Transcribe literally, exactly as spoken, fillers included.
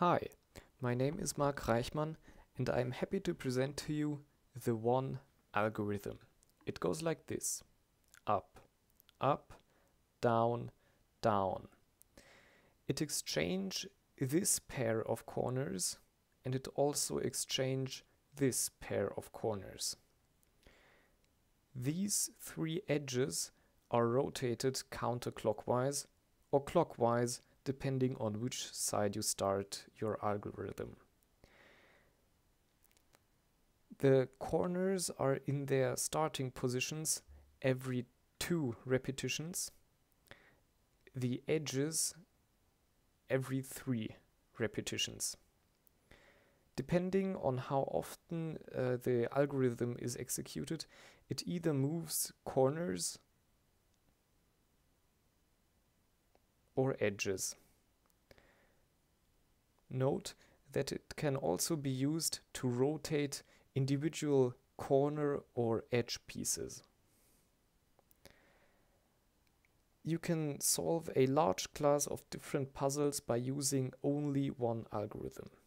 Hi, my name is Mark Reichmann and I'm happy to present to you the one algorithm. It goes like this: up, up, down, down. It exchange this pair of corners and it also exchange this pair of corners. These three edges are rotated counterclockwise or clockwise depending on which side you start your algorithm. The corners are in their starting positions every two repetitions, the edges every three repetitions. Depending on how often uh, the algorithm is executed, it either moves corners or edges. Note that it can also be used to rotate individual corner or edge pieces. You can solve a large class of different puzzles by using only one algorithm.